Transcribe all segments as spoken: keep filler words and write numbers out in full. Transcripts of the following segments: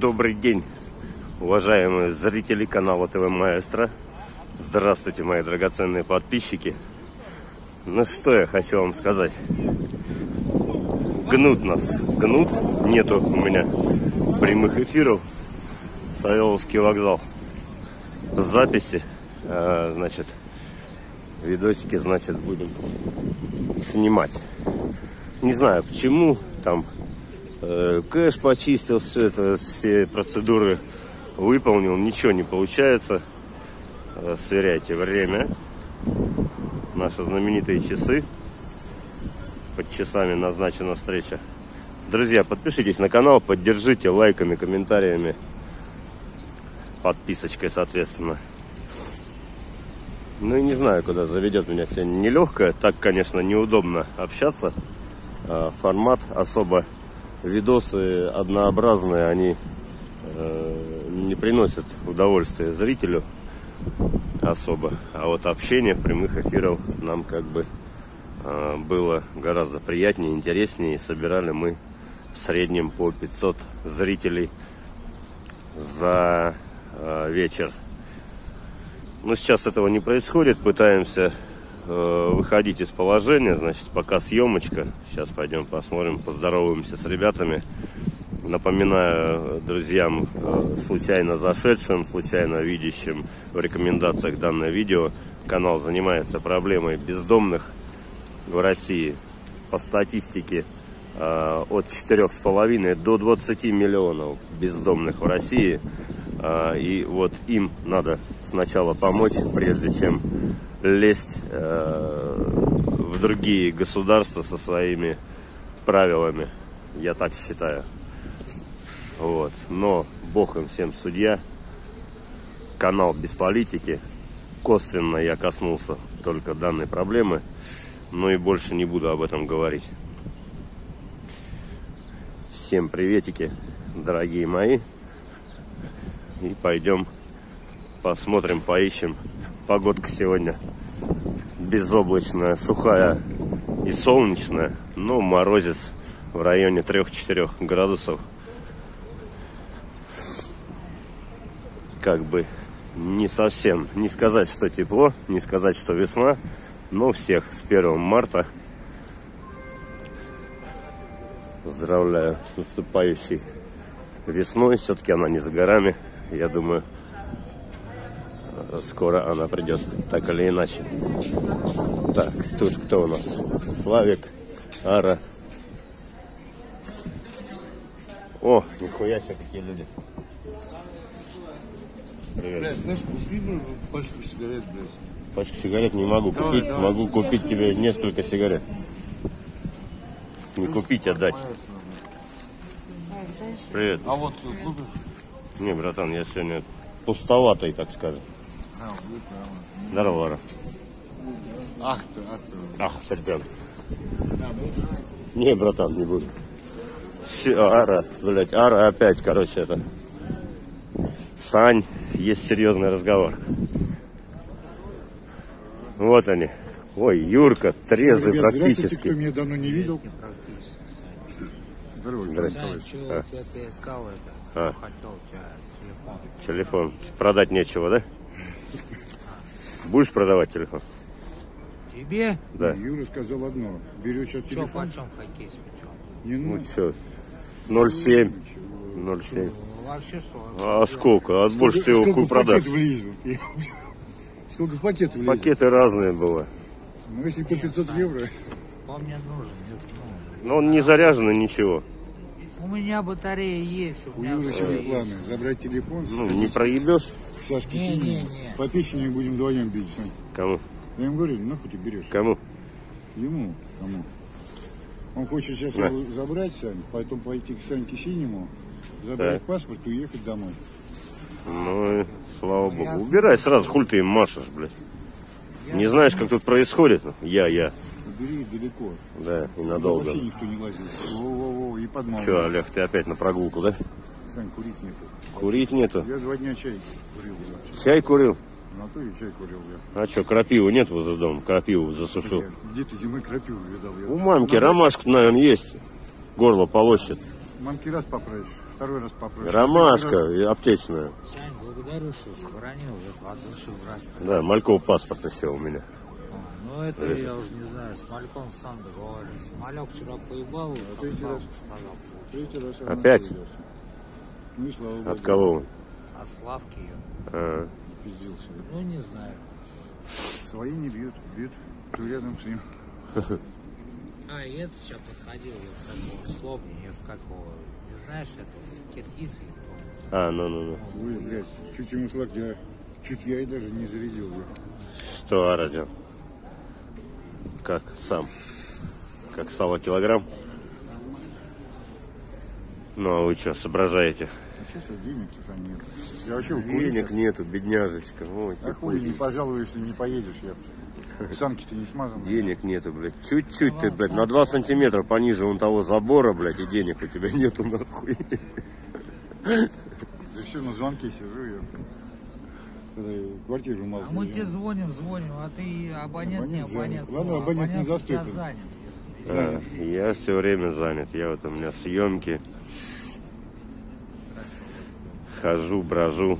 Добрый день, уважаемые зрители канала ТВ Маэстро. Здравствуйте, мои драгоценные подписчики. Ну что я хочу вам сказать. Гнут нас, гнут. Нету у меня прямых эфиров. Савеловский вокзал. Записи, а, значит, видосики, значит, будем снимать. Не знаю почему, там э, кэш почистил, все это, все процедуры выполнил, ничего не получается. Э, сверяйте время. Наши знаменитые часы. Под часами назначена встреча. Друзья, подпишитесь на канал, поддержите лайками, комментариями, подписочкой, соответственно. Ну и не знаю, куда заведет меня сегодня нелегкое. Так, конечно, неудобно общаться. Формат особо, видосы однообразные, они э, не приносят удовольствия зрителю особо. А вот общение в прямых эфирах нам как бы э, было гораздо приятнее, интереснее. И собирали мы в среднем по пятьсот зрителей за э, вечер. Но сейчас этого не происходит, пытаемся э, выходить из положения, значит, пока съемочка. Сейчас пойдем посмотрим, поздороваемся с ребятами. Напоминаю друзьям, э, случайно зашедшим, случайно видящим в рекомендациях данное видео, канал занимается проблемой бездомных в России. По статистике э, от четырёх с половиной до двадцати миллионов бездомных в России. И вот им надо сначала помочь, прежде чем лезть э, в другие государства со своими правилами. Я так считаю. Вот. Но Бог им всем судья. Канал без политики. Косвенно я коснулся только данной проблемы. Но и больше не буду об этом говорить. Всем приветики, дорогие мои. И пойдем посмотрим, поищем. Погодка сегодня безоблачная, сухая и солнечная. Но морозец в районе трёх-четырёх градусов. Как бы не совсем, не сказать, что тепло, не сказать, что весна. Но всех с первого марта поздравляю с наступающей весной. Все-таки она не за горами. Я думаю, скоро она придет, так или иначе. Так, тут кто у нас? Славик, Ара. О, нихуя себе, какие люди. Привет. Блядь, слышь, купи пачку сигарет, блядь. Пачку сигарет не могу давай, купить, давай, могу давай, купить давай. Тебе несколько сигарет. Не плюс купить, а дать. Привет. А вот купишь? Не, братан, я сегодня пустоватый, так скажем. А, будет, да. Здорово, Ара. Ах ты, ах ты. Ах, пойдем. Не, братан, не буду. Все, Ара, блядь, Ара опять, короче, это. Сань, есть серьезный разговор. Вот они. Ой, Юрка, трезвый ребят, практически. Кто меня давно не видел. Здорово, здравствуйте. Да, а. Я искал это. А. Хотел у тебя телефон. Телефон. Продать нечего, да? Будешь продавать телефон? Тебе? Да. Юра сказал одно. Берет сейчас телефон. Что, почем хоккей с мячом? Не ну надо. что, ноль семь. ноль семь. Вообще сорок. А сколько? А больше ты его продашь? Сколько в пакет влезет? Пакеты разные бывают. Ну если по пятьсот евро. Он мне нужен. Но он не заряженный, ничего. У меня батарея есть. У, у меня Юры сегодня планы. Забрать телефон. Ну, не проебешь? Сашке не, синему. Не, не. По печени будем вдвоем бить, Сань. Кому? Я ему говорю, нахуй ты берешь? Кому? Ему. Кому? Он хочет сейчас да. его забрать, Сань, потом пойти к Саньке синему, забрать да. паспорт и уехать домой. Ну и слава богу. Убирай сразу, хуй ты им машешь, блядь. Не знаешь, как тут происходит? Я, я. Убери далеко. Да, и надолго. Вообще никто не лазит. Во-во-во, и под маму. Че, Олег, ты опять на прогулку, да? Сань, курить нету. Курить нету? Я два дня чай курил. Да. Чай курил? На то и чай курил, я. А что, крапивы нет возле дома? Крапиву засушил. Где ты зимой крапиву видал? У мамки ромашка, наверное, есть. Горло полощет. Манки раз попросишь, второй раз попросишь. Ромашка и аптечная. Сань, благодарю, что сохранил. Это от души врач. Да, Мальков паспорт еще у меня. А, ну это я уже не знаю, с Мальком сам договорился. Малек вчера поебал, а третий сам раз. сказал. Третий раз Опять? придется. Ну и слава богу. От кого? От Славки ее. А, Пиздился. Ну не знаю. Свои не бьют, бьют. Кто рядом с ним. А, и это сейчас подходил, я такого словня, я какого, не знаешь, это киргиз или кто? а ну, ну, ну. Ой, блядь, чуть ему слабее. Чуть я и даже не зарядил. Блядь. Что, Арадя? Как сам? Как сало килограмм? Ну, а вы что, соображаете? А сейчас денег-то нет. Я вообще в Денег хуй. нету, бедняжечка. Ой, А хуй не пожалуй, если не поедешь. Я... Санки-то не смазаны. денег нету, блядь. Чуть-чуть ты, блядь, на два сантиметра пониже вон того забора, блядь, и денег у тебя нету, нахуй. Да все, на звонке сижу я. Когда я квартиру мало. А мы тебе звоним, звоним, а ты абонент, не Абонент абонент. занят. Ладно, Ну, абонент не у тебя заступит. занят. А, я все время занят. Я вот у меня съемки. Хожу, брожу.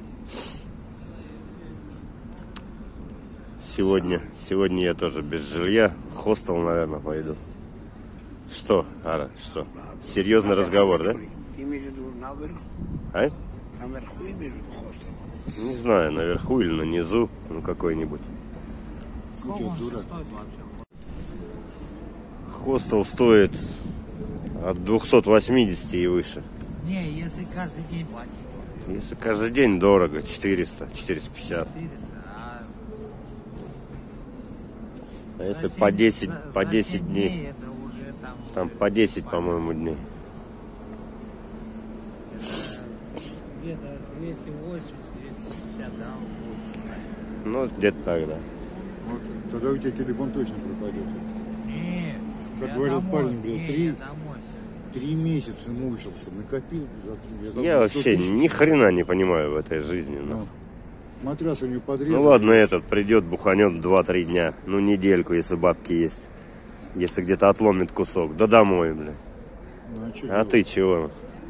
Сегодня, сегодня я тоже без жилья. В хостел, наверное, пойду. Что, Ара, что? Серьезный разговор, да? Имеешь в виду наверху? А? Наверху имеешь в виду хостел? Не знаю, наверху или на низу, ну какой-нибудь. Сколько он сейчас стоит вообще? Хостел стоит от двухсот восьмидесяти и выше. Не, если каждый день платить. Если каждый день дорого, четыреста, четыреста пятьдесят. четыреста, а А если за по семь- десять, за- по за десять семь дней, это уже там, там уже по десять, понятно. по-моему, дней. Это где-то двести восемьдесят - двести шестьдесят, да, он будет. Ну, где-то так, да. Вот, тогда у тебя телефон точно пропадет. Не, Как я говорил домой, парень, блядь, не, три- я домой. Три месяца мучился, накопил. за- Я за вообще сто тысяч. ни хрена не понимаю в этой жизни. Ну, Ну, матрас у него подрезал. ну ладно, этот придет, буханет два-три дня. Ну, недельку, если бабки есть. Если где-то отломит кусок. Да домой, бля. Ну, а чё А делать? ты чего?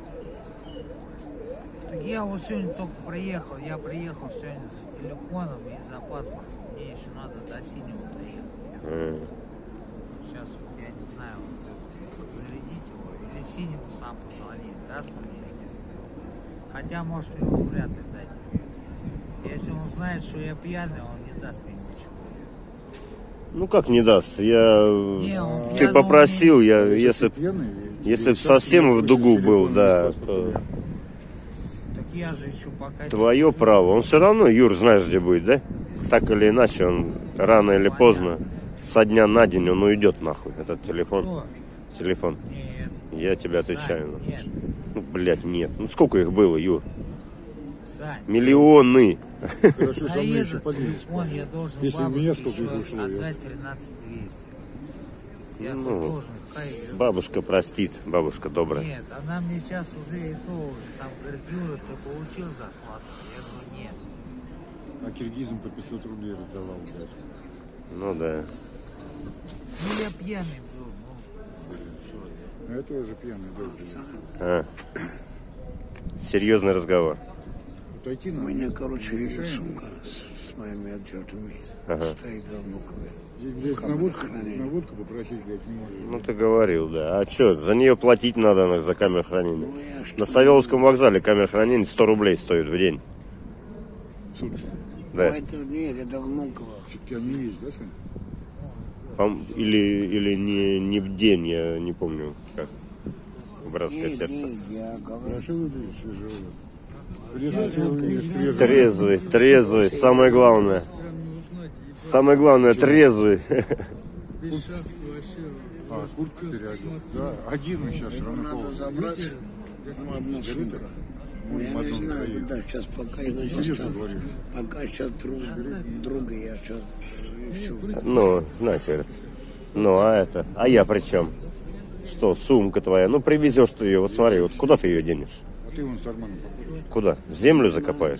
Так я вот сегодня только приехал, я приехал сегодня с телефоном и за паспортом. Мне еще надо до синего доехать. Э, Сейчас вот я не знаю, вот, подзарядить его или синему сам позвонить, даст он мне? Хотя, может, его вряд ли дать. Если он знает, что я пьяный, он не даст мне ничего. Ну, как не даст? Я... Не, он Ты пьяный, попросил, он я, Если если ты пьяный, если тебе б совсем так в дугу телефон был, без да, паспорта, то- бля. не- Так я же еще пока... твое право. Он все равно, Юр, знаешь, где будет, да? Так или иначе, он рано или поздно, со дня на день, он уйдет нахуй, этот телефон. Кто? Телефон. Нет. Я тебе отвечаю. Сань, нет. Ну, блядь, нет. Ну, сколько их было, Юр? Сань. Миллионы. Хорошо, За со мной еще этот поделись. телефон я должен Если у бабушке меня сколько еще их ушло, я- отдать тринадцать двести. Я Ну, должен, кайф. Бабушка простит, бабушка добрая. Нет, она мне сейчас уже и то уже там говорит, Юра, ты получил зарплату? Я говорю, нет. А киргизам по пятьсот рублей раздавал, блядь. Ну да. Ну я пьяный был, ну, что я. А я тоже пьяный, добрый. А. Серьезный разговор. Отойти У надо. меня, короче, Решаем. сумка с, с моими отчетами Ага. стоит за внуковой. Здесь, блядь, на Камера водку, хранения. на водку попросить, блядь, не можешь. Ну ты говорил, да. А что, за нее платить надо на- за камеру хранения? Ну, я что? На Савеловском вокзале камера хранения сто рублей стоит в день. Сутки. Ну, Да. это нет, это внуково. Все-таки они есть, да, Сань? Пом- Или, или не, не в день, я не помню, как. Братское Нет, сердце. нет, я говорю. Хорошо выглядишь, свежего. Трезвый, ты выглядишь трезвый. Трезвый, трезвый, самое главное. Самое главное, трезвый. А, куртку переодел. Да, один он сейчас, Его равно надо холодно. забрать. Ну, одна сумка. Ну, я Одну не знаю, сдаю. куда сейчас, пока я Серьезно сейчас, говорю. пока сейчас друг, друга я сейчас ищу. Ну, нахер. Ну, а это? А я при чем? Что, сумка твоя? Ну, привезешь ты ее, вот смотри, вот куда ты ее денешь? А ты вон с Арманом походишь. Куда? В землю закопаешь?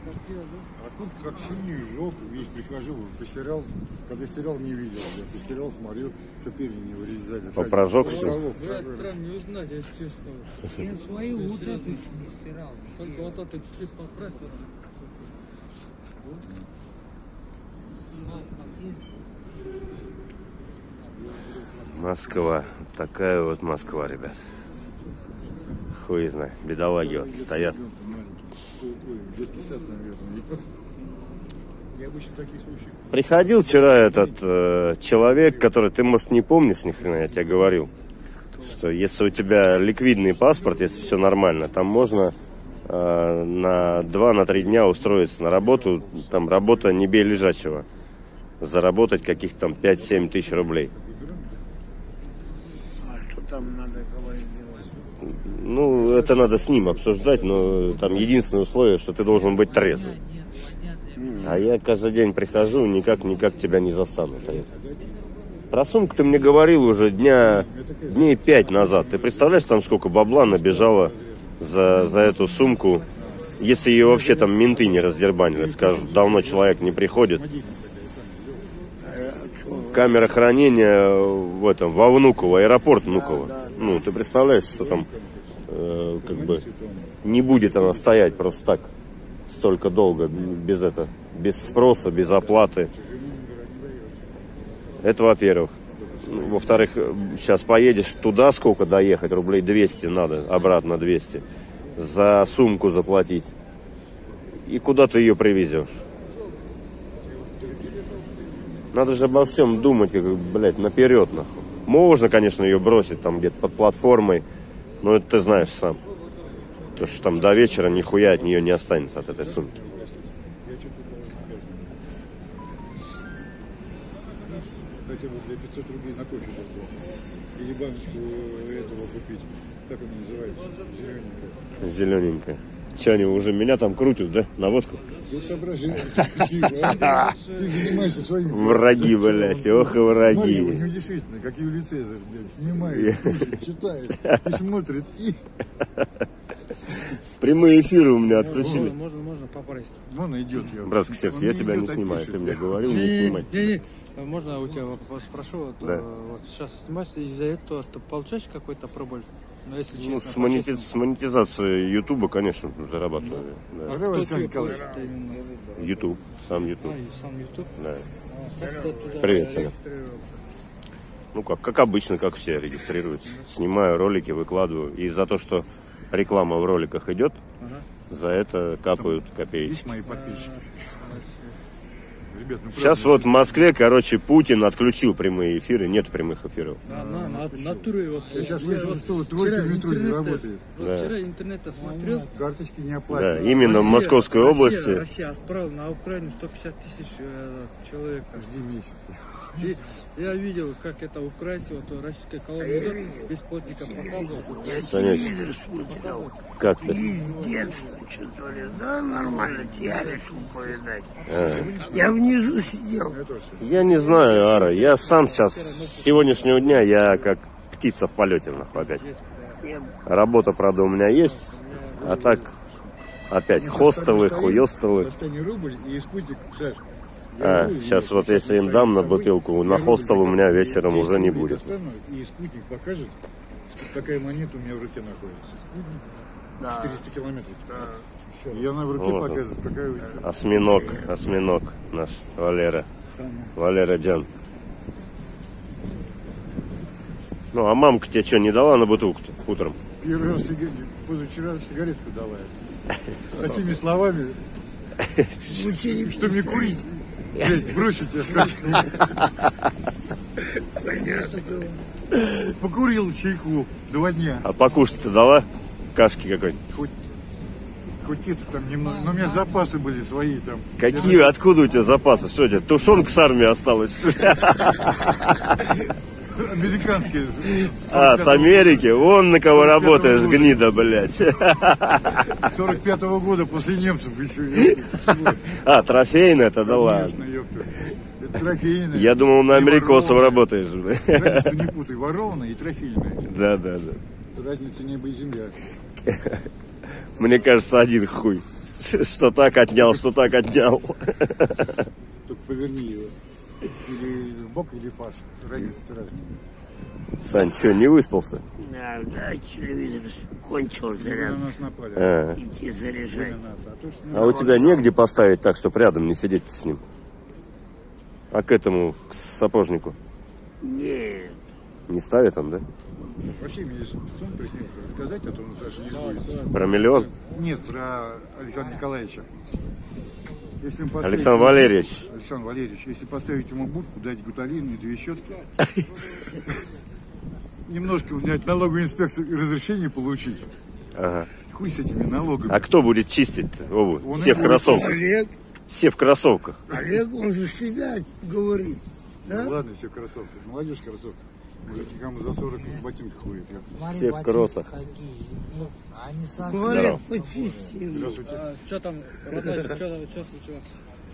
А тут как синий жёг, видишь, прихожу, постирал, когда стирал, не видел, я постирал, смотрю, что перья не вырезали. Попрожег все. Прям не узнать, я честно. Я свою вот эту не стирал. Только вот это чуть-чуть поправь. вот. Москва. Такая вот Москва, ребят. Хуй знает. Бедолаги вот стоят. Детский сад, наверное. Я обычно в таких случаях. Приходил вчера этот э, человек, который, ты, может, не помнишь ни хрена, я тебе говорил, что если у тебя ликвидный паспорт, если все нормально, там можно э, на два-три дня устроиться на работу, там работа не бей лежачего, заработать каких-то там пять-семь тысяч рублей. А что там надо говорить делать? Ну, это надо с ним обсуждать, но там единственное условие, что ты должен быть трезвым. А я каждый день прихожу, никак-никак тебя не застану трезвым. Про сумку ты мне говорил уже дня, дней пять назад. Ты представляешь, там сколько бабла набежало за, за эту сумку, если ее вообще там менты не раздербанили, скажут, давно человек не приходит. Камера хранения в этом, во Внуково, аэропорт Внуково. Ну, ты представляешь, что там э, как бы не будет она стоять просто так столько долго, без это, без спроса, без оплаты. Это во-первых. Во-вторых, сейчас поедешь туда, сколько доехать, рублей двести надо, обратно двести, за сумку заплатить. И куда ты ее привезешь? Надо же обо всем думать, как, блядь, наперед, нахуй. Можно, конечно, ее бросить там где-то под платформой, но это ты знаешь сам. То, что там до вечера нихуя от нее не останется, от этой сумки. Хотя бы для пятьсот рублей на кофе дать. Или баночку этого купить. Как она называется? Зелененькая. Зелененькая. Че, они уже меня там крутят, да? На водку? Ты соображаешь, ты занимаешься своими... Враги, блядь, ох и враги. Смотри, неудивительно, как Юлий Цезарь, блядь, снимает, слушает, читает и смотрит, и... Прямые эфиры у меня отключили. Можно, можно попасть. Вон идет. Я. Братский сердце, я тебя не снимаю, ты мне говорил, не снимай. Не, не, можно у тебя вопрос спрошу? Вот, Да. вот сейчас снимаешь, из-за этого ты получаешь какой-то прибыль? Ну, если Ну, честно, с, монетиз... с монетизацией Ютуба, конечно, зарабатываю. Да. А давай, Александр Николаевич. Ютуб, сам Ютуб. А, и сам YouTube? Да. Как ты туда Привет, Саня. регистрировался? Ну как, как обычно, как все регистрируются. Снимаю ролики, выкладываю. И за то, что реклама в роликах идет, Ага. за это капают копейки. Есть мои подписчики. Ребят, ну Сейчас правда, вот в Москве, короче, Путин отключил прямые эфиры, нет прямых эфиров. А, на, на, натуре вот. Я сейчас я слышу, вот что тройка в метро не интернета- работает. Вот Да. вчера интернета смотрел. Карточки не Да, оплачены. именно в Московской Россия, области. Россия отправила на Украину сто пятьдесят тысяч э, человек. Жди месяц. И я видел, как это украинцы, вот российская колония идет, без плотников показывал. Санечек, Смотрел. как ты? Пиздец, что ли. Да, нормально, тебя решил повидать. А. Я внизу сидел. Я не знаю, Ара, я сам сейчас, с сегодняшнего дня, я как птица в полете, нахуй, опять. Работа, правда, у меня есть, а так, опять, хостелы, хуёстелы. Достань рубль и спутник, Саш. А, сейчас вот если им дам на бутылку, на хостел у меня вечером уже не будет. Достану, и спутник покажет, какая монета у меня в руке находится. Спутник Да. четыреста километров. И она в руке Вот он. показывает, какая у тебя. Осьминог, осьминог наш, Валера, Валера Джан. Ну, а мамка тебе что, не дала на бутылку-то утром? Первый раз сига- позавчера сигаретку дала. С такими словами, что мне курить. Блядь, бросить я хочу. Покурил чайку два дня. А покушать-то дала? Кашки какой-нибудь? Хоть, хоть это там немного. Но у меня запасы были свои там. Какие, откуда у тебя запасы? Что у тебя, тушенка с армии осталась? Американские. А, с Америки? Вон на кого работаешь, гнида, блядь. сорок пятого года после немцев еще. А, трофейная, это да ладно. Конечно, ёпта. Это трофейная. Я думал, на И америкосов ворованная. работаешь, блядь. Разницу не путай, ворованная и трофейная. Да, да, да. Разница небо и земля. Мне кажется, один хуй. Что так отнял, что так отнял. Только поверни его. Или в бок, или фарш. Разница сразу. Сань, что, не выспался? Да, да, телевизор кончил На заряд. нас напали. А, Идти Вы заряжать. на нас. А то, что а у тебя негде поставить так, чтобы рядом не сидеть с ним? А к этому, к сапожнику? Нет. Не ставит он, да? вообще мне сон приснился. Рассказать, а то он Саша не будет. Про миллион? Нет, про Александра Николаевича. Если ему поставить- Александр Валерьевич. Александр Валерьевич, если поставить ему будку, дать гуталин и две щетки, немножко взять налоговую инспекцию и разрешение получить. Ага. Хуй с этими налогами. А кто будет чистить обувь? Он Все и в будет. кроссовках. Олег, Все в кроссовках. Олег, он за себя говорит. Да? Ну, ладно, все в кроссовках. Молодежь в кроссовках. Мужики, кому за сорок в ботинках ходят. Я- Смотри, Все в ботинки кроссах. какие. Ну, они со Говорят, почисти. Здравствуйте. А, что там, родной, что случилось?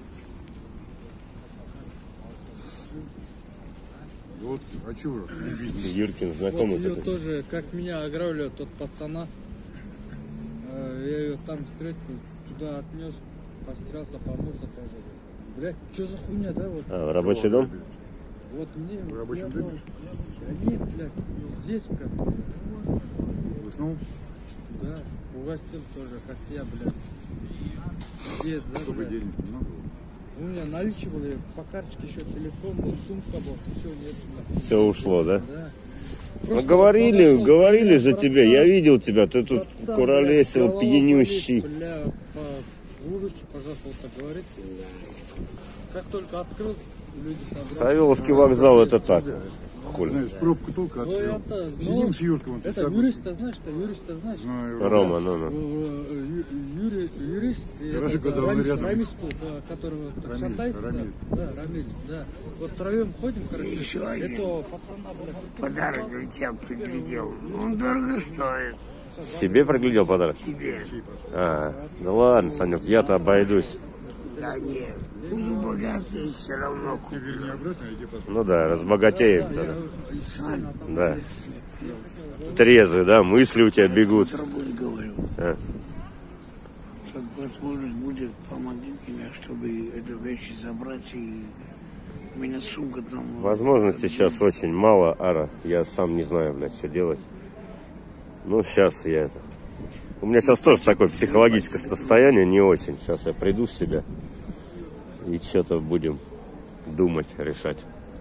Вот, а чего? Не бизнес. Юркин Вот знакомый ее такой. тоже, как меня ограбили, тот пацана. Э, Я ее там встретил, туда отнес, постирался, помылся тоже. Блять, что за хуйня, да, вот? А, в рабочий дом? Вот мне... В рабочем я доме? думал, Да нет, блядь, здесь прям тоже. Уснул? Да, угостил тоже, как я, блядь. Здесь, да, Сколько блядь. денег много было? У меня наличие было, по карточке еще телефон был, сумка была, все, нет. нахуй. Все ушло, да? Да. Ну, Просто говорили, подошел, говорили бля, за тебя. Я братан, видел тебя. Ты тут братан, куролесил, бля, пьянющий. голова болит, Бля, по ужасу, пожалуйста, так говорит. Как только открыл, люди собрались. Савеловский вокзал это так. Хули. Знаешь, пробку только Ну, открыл. это, ну, Сидим с Юрком. вот, Это с юриста, знаешь, что юриста, знаешь? Знаю. Рома, ну, ну. Э, ю- юри- Юрист, и Хорошо, этот, когда он Рамис, рядом. Рамис был, да, который вот так Рамиль, шатается, Рамиль. Да, да, Рамиль, да. Вот втроем ходим, короче, Еще один. этого пацана, блядь, Подарок для тебя приглядел. Он дорого стоит. Себе проглядел подарок? Тебе. А, да ладно, Санек, я-то обойдусь. Да нет. Буду богатый, все равно Не верни обратно, иди посмотри. Ну да, разбогатеем тогда. Сань, Да. Трезвый, да? Мысли у тебя бегут. с тобой говорю. А. Как возможность будет, помоги мне, чтобы эту вещь забрать. И у меня сумка там... Возможностей сейчас очень мало, Ара. Я сам не знаю, блядь, что делать. Ну, сейчас я это... У меня сейчас тоже такое психологическое состояние не очень. Сейчас я приду в себя и что-то будем думать, решать.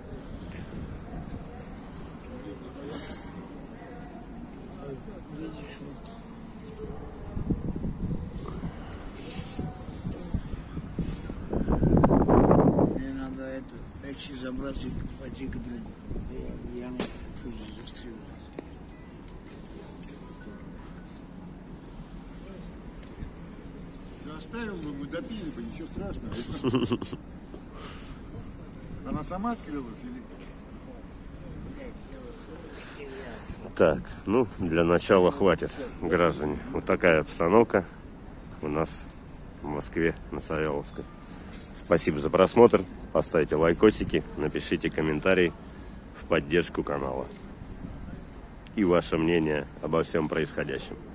Мне надо эту вещь забрать и пойти к другу. Я, я на тут застрелюсь. Да оставил бы, мы допили бы, ничего страшного. Она сама открылась или... Так, ну, для начала хватит, граждане. Вот такая обстановка у нас в Москве на Савеловской. Спасибо за просмотр. Поставьте лайкосики, напишите комментарий в поддержку канала. И ваше мнение обо всем происходящем.